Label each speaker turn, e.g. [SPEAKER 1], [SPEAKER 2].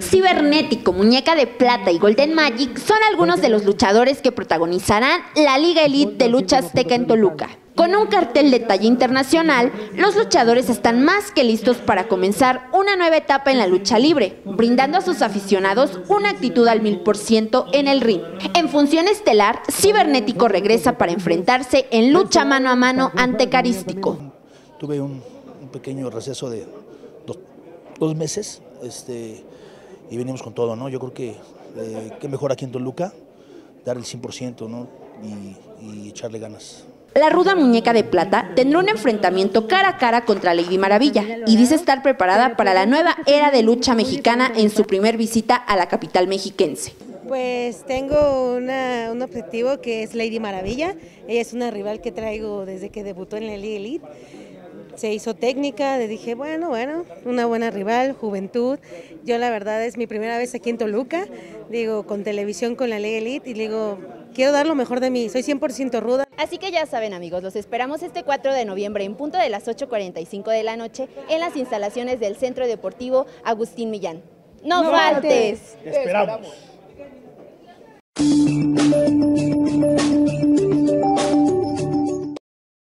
[SPEAKER 1] Cibernético, Muñeca de Plata y Golden Magic son algunos de los luchadores que protagonizarán la Liga Elite de Lucha Azteca en Toluca. Con un cartel de talla internacional, los luchadores están más que listos para comenzar una nueva etapa en la lucha libre, brindando a sus aficionados una actitud al 1000% en el ring. En función estelar, Cibernético regresa para enfrentarse en lucha mano a mano ante Carístico.
[SPEAKER 2] Tuve un pequeño receso de dos meses y venimos con todo, ¿no? Yo creo que mejor aquí en Toluca, dar el 100%, ¿no? y echarle ganas.
[SPEAKER 1] La ruda Muñeca de Plata tendrá un enfrentamiento cara a cara contra Lady Maravilla y dice estar preparada para la nueva era de lucha mexicana en su primer visita a la capital mexiquense.
[SPEAKER 3] Pues tengo un objetivo que es Lady Maravilla. Ella es una rival que traigo desde que debutó en la Liga Elite. Se hizo técnica, le dije, bueno, una buena rival, juventud. Yo la verdad es mi primera vez aquí en Toluca, digo, con televisión con la Liga Elite, y digo, quiero dar lo mejor de mí, soy 100% ruda.
[SPEAKER 4] Así que ya saben, amigos, los esperamos este 4 de noviembre en punto de las 8:45 de la noche en las instalaciones del Centro Deportivo Agustín Millán. ¡No faltes!
[SPEAKER 2] Te esperamos.